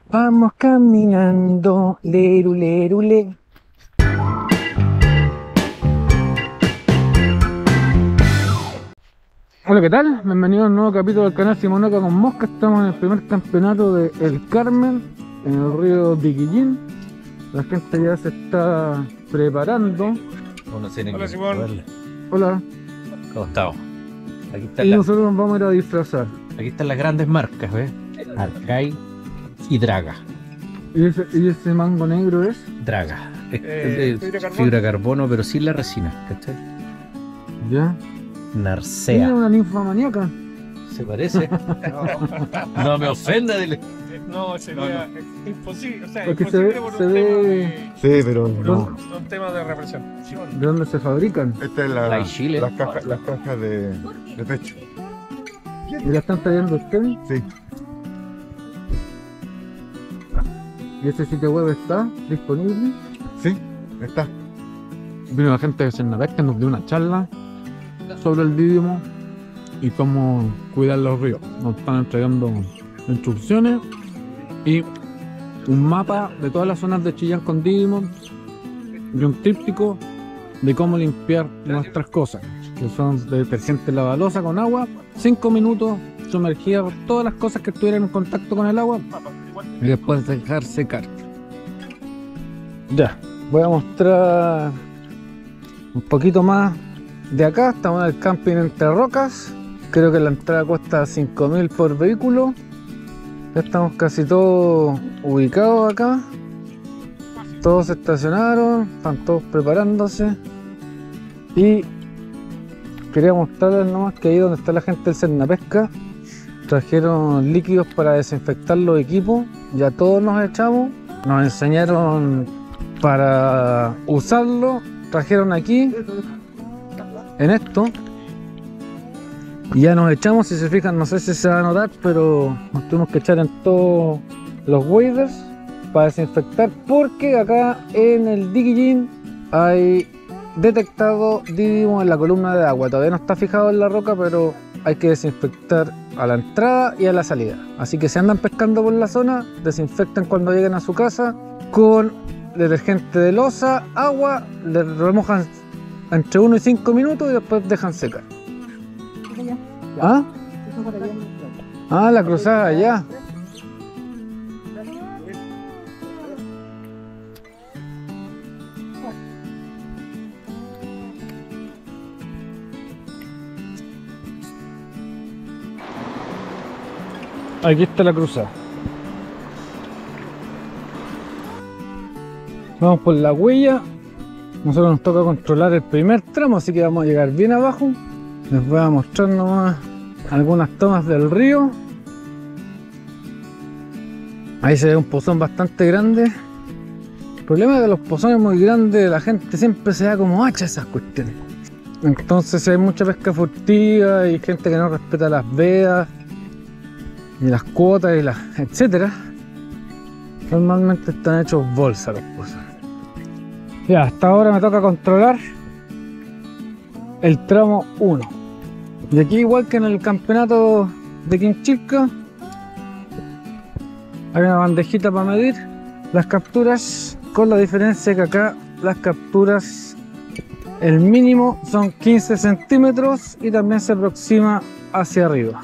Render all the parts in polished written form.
Vamos caminando, leru, leru, le. Hola, ¿qué tal? Bienvenidos a un nuevo capítulo del canal Simonoca con Mosca. Estamos en el primer campeonato de El Carmen, en el río Diquillín. La gente ya se está preparando. Hola Simón. Hola. ¿Cómo estamos? Y nosotros nos vamos a ir a disfrazar. Aquí están las grandes marcas, ¿ves? Arcai y Draga. ¿Y ese mango negro es? Draga. Es Fibra carbono. fibra carbono, pero sin la resina, ¿cachai? Ya. Tiene Narcea. una ninfomaniaca. ¿Se parece? No me ofenda, dile. No, sería imposible. O sea, Porque imposible se por ve- un se tema ve- de, Sí, pero No. no. un tema de represión. ¿De dónde se fabrican? Esta es La de Chile. las cajas de pecho. ¿Y la están trayendo ustedes? Sí. ¿Y ese sitio web está disponible? Sí, está. Vino la gente de Cernapec que nos dio una charla sobre el Didimo y cómo cuidar los ríos. Nos están entregando instrucciones y un mapa de todas las zonas de Chillán con Didimo y un tríptico de cómo limpiar nuestras cosas, que son de detergente lavalosa con agua, 5 minutos, sumergir todas las cosas que estuvieran en contacto con el agua y después dejar secar. Ya, voy a mostrar un poquito más de acá. Estamos en el camping Entre Rocas. Creo que la entrada cuesta 5.000 por vehículo. Ya estamos casi todos ubicados acá. Todos se estacionaron, están todos preparándose. Y quería mostrarles nomás que ahí donde está la gente del Cernapesca trajeron líquidos para desinfectar los equipos. Ya todos nos echamos. Nos enseñaron para usarlo. Trajeron aquí en esto y ya nos echamos. Si se fijan, no sé si se va a notar, pero nos tuvimos que echar en todos los waders para desinfectar, porque acá en el Diquillín hay detectado Didimo en la columna de agua. Todavía no está fijado en la roca, pero hay que desinfectar a la entrada y a la salida. Así que si andan pescando por la zona, desinfectan cuando lleguen a su casa con detergente de loza, agua, le remojan entre 1 y 5 minutos y después dejan secar. ¿Ah? Ah, la cruzada allá. Aquí está la cruzada. Vamos por la huella. Nosotros nos toca controlar el primer tramo, así que vamos a llegar bien abajo. Les voy a mostrar nomás algunas tomas del río. Ahí se ve un pozón bastante grande. El problema de los pozones muy grandes, la gente siempre se da como hacha a esas cuestiones. Entonces hay mucha pesca furtiva y gente que no respeta las vedas y las cuotas y las etcétera. Normalmente están hechos bolsa los pozones. Ya, hasta ahora me toca controlar el tramo 1. Y aquí, igual que en el campeonato de Quinchilca, hay una bandejita para medir las capturas, con la diferencia que acá las capturas, el mínimo son 15 centímetros y también se aproxima hacia arriba.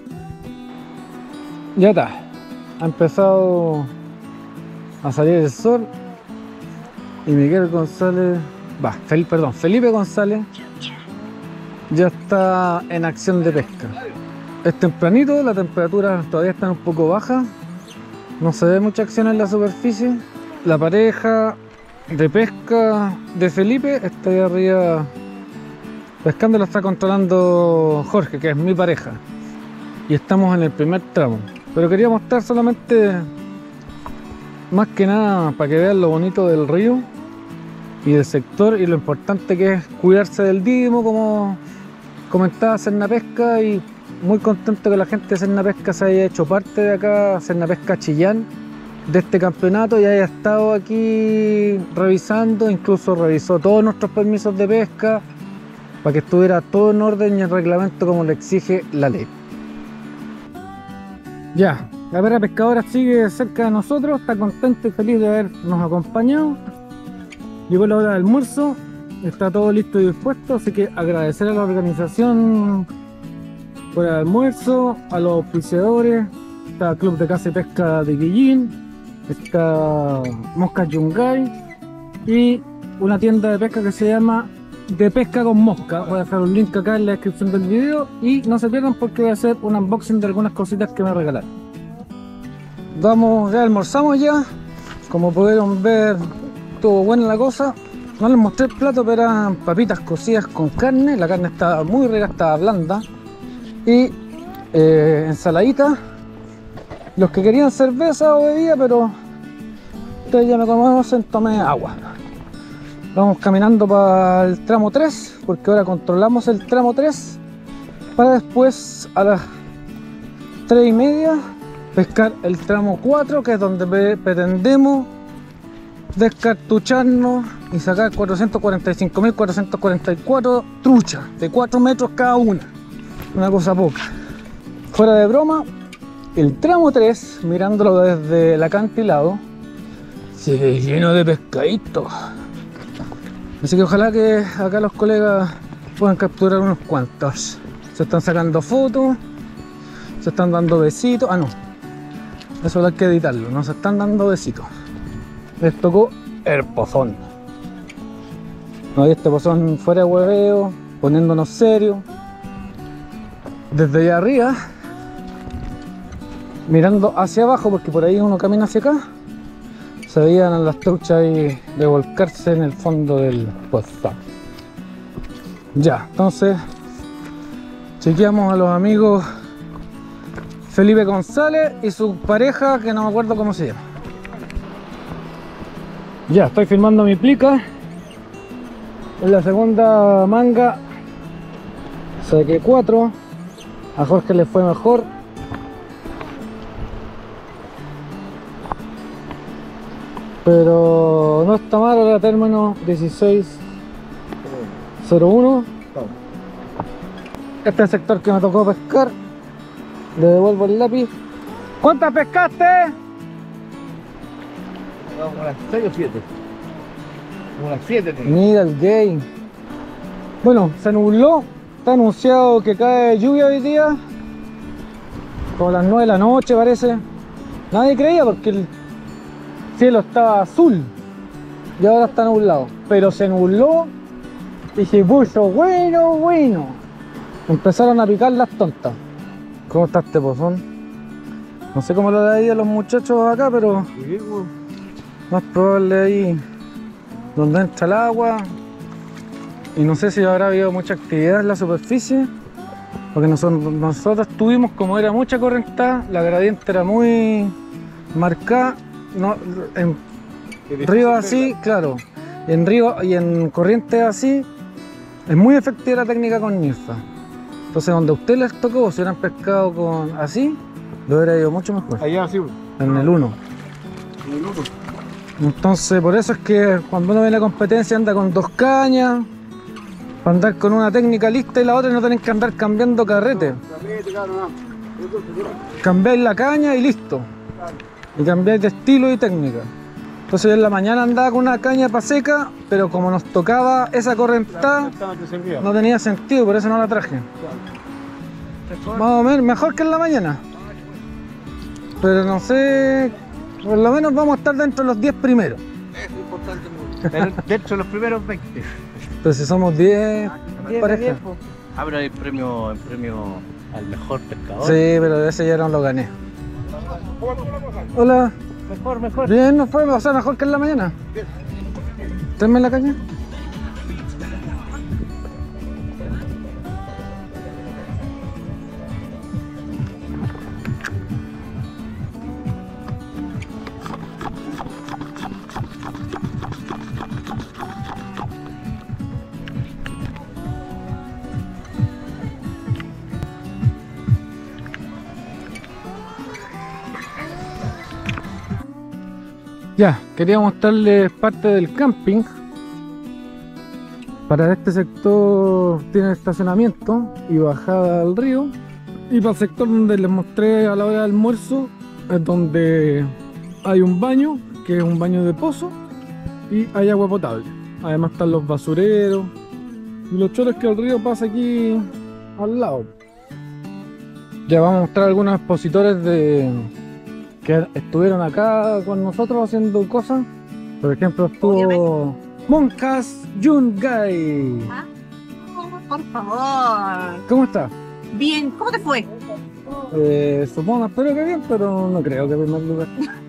Ya está, ha empezado a salir el sol. Y Miguel González, Felipe González ya está en acción de pesca. Es tempranito, la temperatura todavía está un poco baja, no se ve mucha acción en la superficie. La pareja de pesca de Felipe está ahí arriba pescando, la está controlando Jorge, que es mi pareja. Y estamos en el primer tramo. Pero quería mostrar solamente, más que nada, para que vean lo bonito del río y del sector y lo importante que es cuidarse del Didimo, como comentaba Cernapesca, y muy contento que la gente de Cernapesca se haya hecho parte de acá, Cernapesca Chillán, de este campeonato, y haya estado aquí revisando, incluso revisó todos nuestros permisos de pesca para que estuviera todo en orden y el reglamento como le exige la ley. Ya, La perra pescadora sigue cerca de nosotros, está contenta y feliz de habernos acompañado. Llegó la hora del almuerzo, está todo listo y dispuesto, así que agradecer a la organización por el almuerzo, a los auspiciadores. Está Club de Caza y Pesca de Quillín, está Moscas Yungay y una tienda de pesca que se llama De Pesca con Mosca. Voy a dejar un link acá en la descripción del video y no se pierdan porque voy a hacer un unboxing de algunas cositas que me regalaron. Ya almorzamos ya, como pudieron ver estuvo buena la cosa. No les mostré el plato, pero eran papitas cocidas con carne, la carne estaba muy rica, estaba blanda y ensaladita. Los que querían cerveza o bebida, pero ustedes ya me conocen, tomé agua. Vamos caminando para el tramo 3, porque ahora controlamos el tramo 3 para después a las 3:30 pescar el tramo 4, que es donde pretendemos descartucharnos y sacar 445.444 truchas de 4 metros cada una cosa poca. Fuera de broma, el tramo 3, mirándolo desde el acantilado, se ve lleno de pescaditos. Así que ojalá que acá los colegas puedan capturar unos cuantos. Se están sacando fotos, se están dando besitos. Ah, no, eso hay que editarlo, no se están dando besitos. Les tocó el pozón. No, y este pozón fuera de hueveo, poniéndonos serios. Desde allá arriba, mirando hacia abajo, porque por ahí uno camina hacia acá, se veían las truchas ahí revolcarse en el fondo del pozo. Ya, entonces chequeamos a los amigos Felipe González y su pareja, que no me acuerdo cómo se llama. Ya, estoy filmando mi plica. En la segunda manga saqué 4. A Jorge le fue mejor. Pero no está mal, ahora término 16:01. Este es el sector que me tocó pescar. Le devuelvo el lápiz. ¿Cuántas pescaste? Unas 6 o 7. Unas 7. Mira el gay. Bueno, se nubló. Está anunciado que cae lluvia hoy día. Como a las 9 de la noche parece. Nadie creía porque el cielo estaba azul y ahora está nublado, pero se nubló y se puso bueno. Empezaron a picar las tontas. ¿Cómo está este pozón? No sé cómo lo de ahí a los muchachos acá, pero más probable ahí donde entra el agua. Y no sé si habrá habido mucha actividad en la superficie, porque nosotros tuvimos, como era mucha corrientada, la gradiente era muy marcada. No, en río así, claro, en río y en corriente así, es muy efectiva la técnica con ninfa. Entonces, donde a usted les tocó, si hubieran pescado con así, lo hubiera ido mucho mejor. Allá sí. En el 1. Entonces, por eso es que cuando uno viene a competencia anda con 2 cañas, para andar con una técnica lista y la otra, y no tienen que andar cambiando carrete. Cambiáis la caña y listo. Y cambiáis de estilo y técnica. Entonces yo en la mañana andaba con una caña para seca, pero como nos tocaba esa correntada, no tenía sentido, por eso no la traje. Más o menos, mejor que en la mañana. Pero no sé, por lo menos vamos a estar dentro de los 10 primeros. Es importante. Dentro de los primeros 20. Pero si somos 10 parejas. Habrá el premio al mejor pescador. Sí, pero ese ya no lo gané. Hola. Mejor. Bien, no fue, o sea, mejor que en la mañana. Tráeme la caña. Ya, quería mostrarles parte del camping. Para este sector tiene estacionamiento y bajada al río. Y para el sector donde les mostré a la hora del almuerzo, es donde hay un baño, que es un baño de pozo, y hay agua potable. Además están los basureros y los choros que el río pasa aquí al lado. Ya vamos a mostrar algunos expositores que estuvieron acá con nosotros haciendo cosas. Por ejemplo, estuvo Monkas Yungay. ¿Ah? Por favor. ¿Cómo está? Bien, ¿cómo te fue? Supongo, espero que bien, pero no creo que en primer lugar.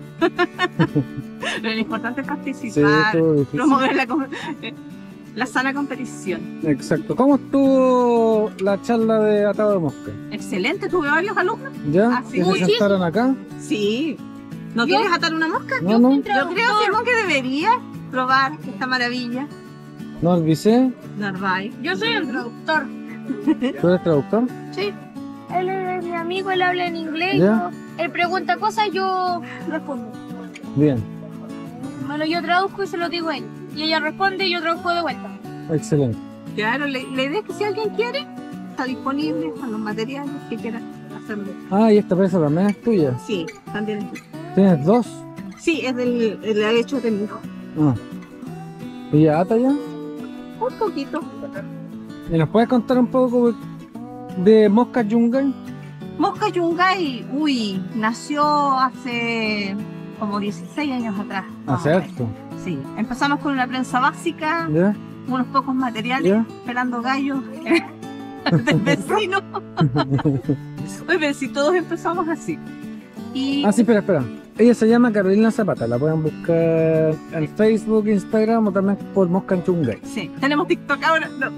Lo importante es Sí, participar, estuvo difícil. promover la sana competición. Exacto. ¿Cómo estuvo la charla de atado de mosca? Excelente, tuve varios alumnos. ¿Ya? Ah, sí. ¿Que se Muchísimo. sentaron acá? Sí. ¿No quieres atar una mosca? No, no, Yo creo, Simón, que deberías probar esta maravilla. no olvidé. Narváez. Yo soy el traductor. ¿Tú eres traductor? Sí. Él es mi amigo, él habla en inglés. Ya. Él pregunta cosas, yo respondo. Bien, Bueno, yo traduzco y se lo digo a él. Y ella responde y yo traduzco de vuelta. excelente. Claro, la idea es que si alguien quiere, está disponible con los materiales que quieran hacerlo. Ah, y esta presa también es tuya. Sí, también. ¿Tienes dos? Sí, es del hecho del hijo. Ah. ¿Y ya ata ya? Un poquito. ¿Y nos puedes contar un poco de Mosca Yungay? Mosca Yungay, nació hace como 16 años atrás. Hace harto. Sí, empezamos con una prensa básica, ¿Ya? unos pocos materiales, ¿Ya? pelando gallos del vecino. Oye, pero si todos empezamos así. Y Ah, sí, espera. Ella se llama Carolina Zapata. La pueden buscar en Facebook, Instagram o también por Mosca Yungay. sí, tenemos TikTok ahora. No,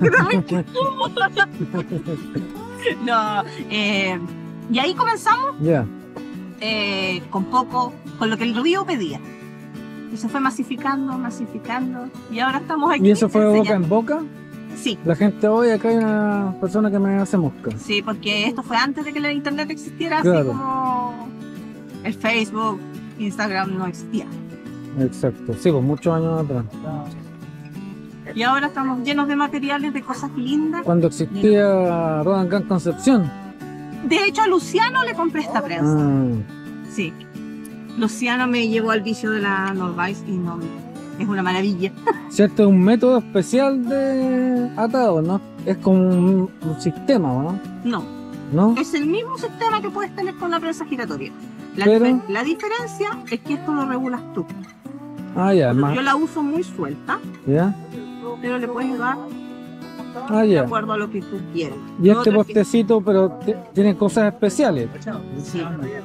no, y ahí comenzamos Ya. con poco, con lo que el río pedía. Y se fue masificando, y ahora estamos aquí. ¿Y eso fue de boca enseñando. en boca? Sí, La gente, hoy acá hay una persona que me hace mosca. sí, porque esto fue antes de que la internet existiera, Claro. así como el Facebook, Instagram no existía. Exacto. Sí, pues muchos años atrás. Y ahora estamos llenos de materiales, de cosas lindas. Cuando existía Rodan Gun Concepción. De hecho, a Luciano le compré esta prensa. Ah, Sí. Luciano me llevó al vicio de la Norvise y no, es una maravilla. ¿cierto? Es un método especial de atado, ¿no? Es como un sistema, ¿no? No, ¿No? es el mismo sistema que puedes tener con la prensa giratoria. Pero- La diferencia es que esto lo regulas tú. Ah, ya, más. Yo la uso muy suelta, ¿Ya? pero le puedes dar Ah, de ya. acuerdo a lo que tú quieras. Y Lo este otro es que- postecito, pero tiene cosas especiales. Sí.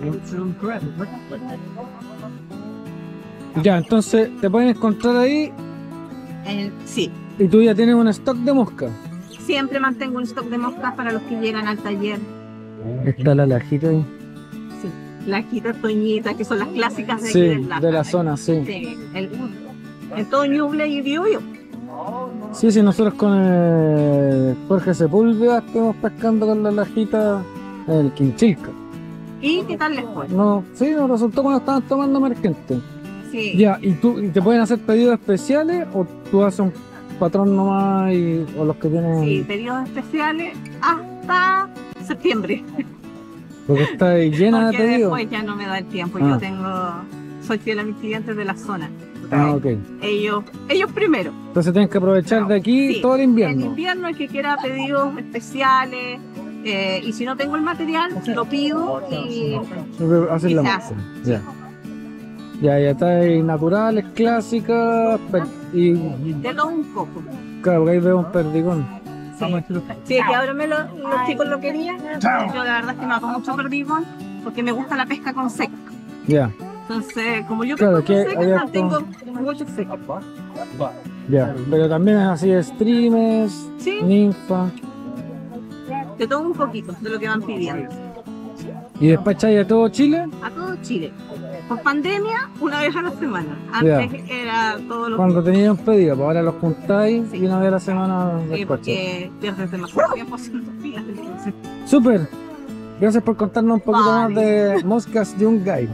Ya, entonces te pueden encontrar ahí Sí, y tú ya tienes un stock de mosca. siempre mantengo un stock de moscas para los que llegan al taller. Está la lajita ahí. Sí. Lajitas, toñitas, que son las clásicas de aquí Sí, del Laja. de la zona, sí. Sí, el todo Ñuble y Biobío. Sí, sí, nosotros con Jorge Sepúlveda estuvimos pescando con la lajita en el Quinchilca. ¿Y qué tal les fue? No, sí, nos resultó cuando estaban tomando emergente. Sí. Ya, ¿y te pueden hacer pedidos especiales o tú haces un patrón nomás o los que tienen? Sí, periodos especiales hasta septiembre. Porque está ahí llena de Porque pedidos. después ya no me da el tiempo. Ah. Soy fiel a mis clientes de la zona. Ah, ok. Ellos primero. Entonces tienes que aprovechar de aquí Sí, todo el En invierno. invierno el que quiera pedidos especiales. Y si no tengo el material, lo pido y Hacen la se masa. hace. Ya. Ya está ahí naturales, clásicas y de todo un poco. claro, porque ahí veo un perdigón. Sí, sí, que ahora los chicos lo querían. Yo la verdad es que me hago mucho perdigón porque me gusta la pesca con seca. Ya, Entonces, como yo Claro, pesco que con hay seca, harto- tengo mucho seca. ya. Pero también es así de streamers, Sí, ninfa. de todo un poquito de lo que van pidiendo. Y despacháis a todo Chile. A todo Chile. Por pandemia, una vez a la semana. Ya. Antes era todo lo Cuando teníais un pedido, pues ahora los juntáis Sí. y una vez a la semana que despacháis. porque pierdes demasiado tiempo haciendo filas. Entonces, Súper. Gracias por contarnos un poquito Vale. más de Moscas Yungay.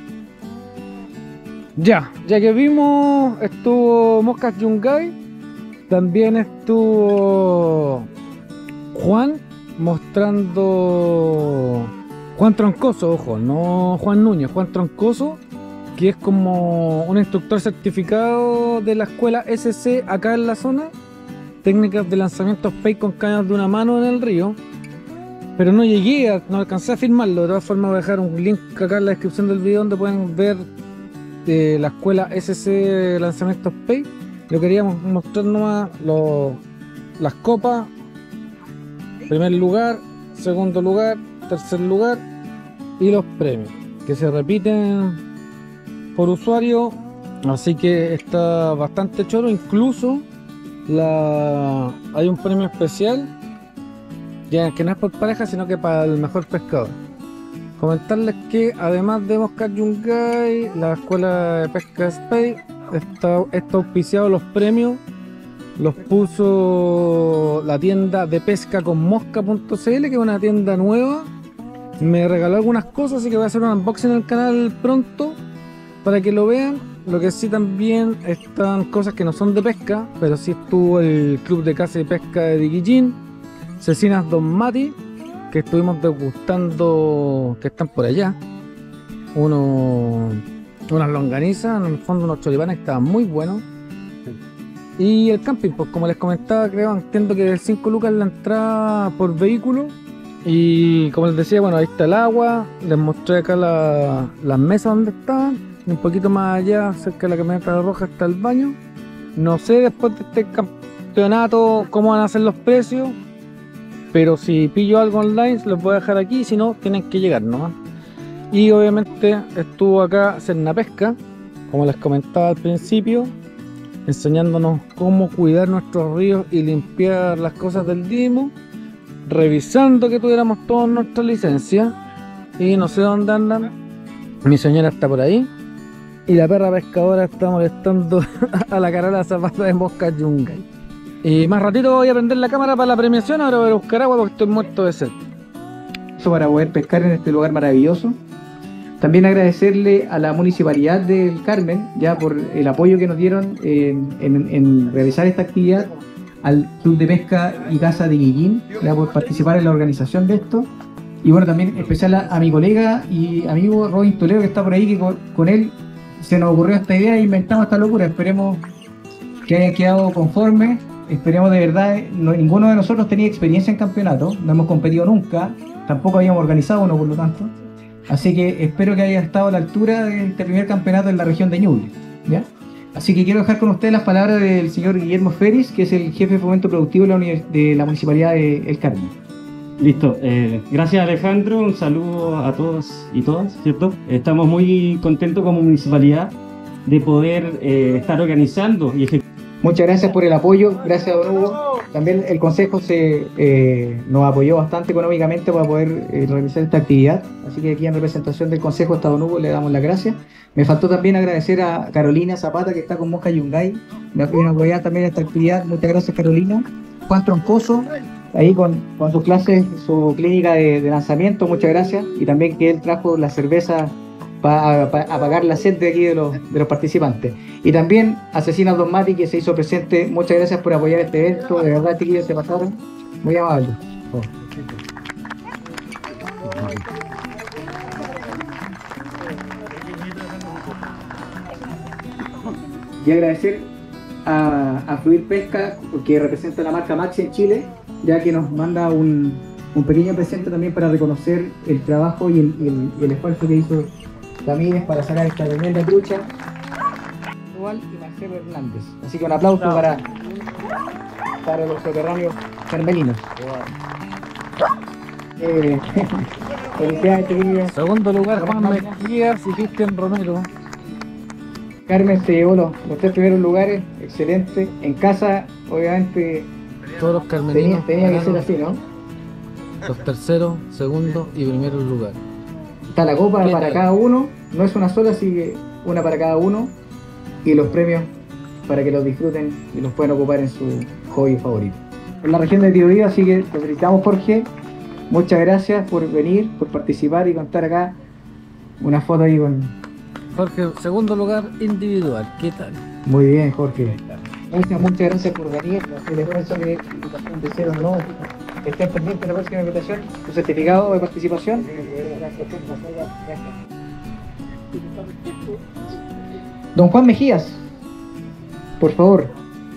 Ya que vimos, estuvo Moscas Yungay, también estuvo Juan mostrando Juan Troncoso, ojo, no Juan Núñez, Juan Troncoso, que es como un instructor certificado de la escuela SC acá en la zona, técnicas de lanzamiento PEI con cañas de una mano en el río, pero no llegué, no alcancé a firmarlo. De todas formas voy a dejar un link acá en la descripción del video donde pueden ver la escuela SC de lanzamientos PEI. Lo queríamos mostrar nomás las copas, primer lugar, segundo lugar, tercer lugar y los premios que se repiten por usuario, así que está bastante choro. Incluso hay un premio especial ya que no es por pareja sino que para el mejor pescador. Comentarles que además de Mosca Yungay, la escuela de pesca Spey está auspiciado. Los premios los puso la tienda de pesca con mosca.cl, que es una tienda nueva. Me regaló algunas cosas, así que voy a hacer un unboxing en el canal pronto para que lo vean. Lo que sí también están cosas que no son de pesca, pero sí estuvo el Club de Caza y Pesca de Diquillín, Cecinas Don Mati, que estuvimos degustando, que están por allá, unas longanizas, en el fondo unos choripanes que estaban muy buenos. Y el camping, pues como les comentaba, creo, entiendo que de 5 lucas la entrada por vehículo. Y como les decía, bueno, ahí está el agua. Les mostré acá las mesas donde estaban. Y un poquito más allá, cerca de la camioneta roja, está el baño. No sé después de este campeonato cómo van a ser los precios, pero si pillo algo online los voy a dejar aquí, si no tienen que llegar nomás. Y obviamente estuvo acá Cernapesca, como les comentaba al principio, enseñándonos cómo cuidar nuestros ríos y limpiar las cosas del Dimo, revisando que tuviéramos todas nuestras licencias. Y no sé dónde andan, mi señora está por ahí y la perra pescadora está molestando a la Carola Zapata de Mosca Yungay. Y más ratito voy a prender la cámara para la premiación. Ahora voy a buscar agua porque estoy muerto de sed. Eso para poder pescar en este lugar maravilloso. También agradecerle a la Municipalidad del Carmen ya por el apoyo que nos dieron en realizar esta actividad, al Club de Pesca y Caza de Guillín ya por participar en la organización de esto, y bueno, también especial a mi colega y amigo Robin Toledo, que está por ahí, que con él se nos ocurrió esta idea e inventamos esta locura. Esperemos que haya quedado conforme. Esperemos de verdad. Ninguno de nosotros tenía experiencia en campeonato, no hemos competido nunca, tampoco habíamos organizado uno, por lo tanto. Así que espero que haya estado a la altura de este primer campeonato en la región de Ñuble, ¿ya? Así que quiero dejar con ustedes las palabras del señor Guillermo Feris, que es el jefe de fomento productivo de la Municipalidad de El Carmen. Listo, gracias Alejandro, un saludo a todos y todas, ¿cierto? Estamos muy contentos como municipalidad de poder estar organizando y ejecutando. Muchas gracias por el apoyo, gracias a don Hugo. También el Consejo nos apoyó bastante económicamente para poder realizar esta actividad. Así que aquí en representación del Consejo hasta don Hugo le damos las gracias. Me faltó también agradecer a Carolina Zapata, que está con Mosca Yungay. Me vino a apoyar también esta actividad. Muchas gracias, Carolina. Juan Troncoso, ahí con sus clases, su clínica de lanzamiento, muchas gracias. Y también que él trajo la cerveza para apagar la sed de aquí de los participantes. Y también a Cecinas Don Mati, que se hizo presente. Muchas gracias por apoyar este evento, de verdad, chiquillos, se pasaron muy amables. Y agradecer a Fluir Pesca, porque representa la marca Maxi en Chile, ya que nos manda un pequeño presente también para reconocer el trabajo y el esfuerzo que hizo Ramírez para sacar esta tremenda trucha, y Marcelo Hernández. Así que un aplauso para los soterráneos carmelinos. Felicidades, chiquillos. Segundo lugar, Juan Mejías y Cristian Romero. Carmen se llevó los 3 primeros lugares, excelente. En casa, obviamente, todos los carmelinos tenía que ser así, ¿no? Los terceros, segundo y primeros lugares. Está la copa para cada uno, no es una sola, así que una para cada uno. Y los premios para que los disfruten y los puedan ocupar en su hobby favorito. En la región de Biobío, así que te felicitamos, Jorge. Muchas gracias por venir, por participar y contar acá una foto ahí con... Jorge, segundo lugar individual, ¿qué tal? Muy bien, Jorge. Muchas gracias por venir. El esfuerzo que de cero, ¿no? Estén pendientes de la próxima invitación, su certificado de participación. Don Juan Mejías, por favor.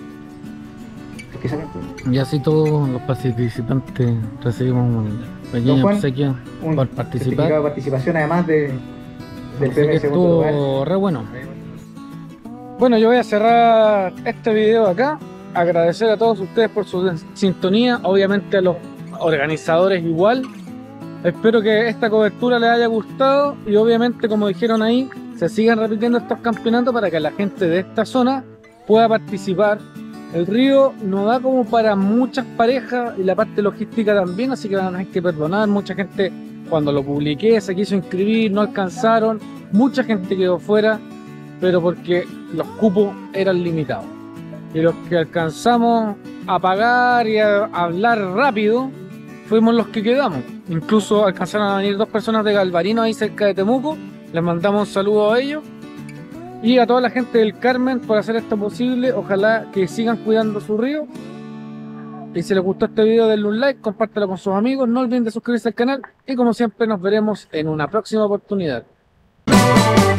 Y así todos los participantes recibimos un pequeño Don Juan, obsequio Un por certificado participar. de participación, además del Así premio que de segundo lugar. estuvo re bueno. Bueno, yo voy a cerrar este video acá. Agradecer a todos ustedes por su sintonía, obviamente a los organizadores igual. Espero que esta cobertura les haya gustado y obviamente, como dijeron ahí, se sigan repitiendo estos campeonatos para que la gente de esta zona pueda participar. El río no da como para muchas parejas y la parte logística también, así que van a tener que perdonar. Mucha gente, cuando lo publiqué, se quiso inscribir, no alcanzaron, mucha gente quedó fuera, pero porque los cupos eran limitados. Y los que alcanzamos a pagar y a hablar rápido, fuimos los que quedamos. Incluso alcanzaron a venir 2 personas de Galvarino ahí cerca de Temuco. Les mandamos un saludo a ellos. Y a toda la gente del Carmen por hacer esto posible. Ojalá que sigan cuidando su río. Y si les gustó este video, denle un like, compártelo con sus amigos. No olviden de suscribirse al canal. Y como siempre, nos veremos en una próxima oportunidad.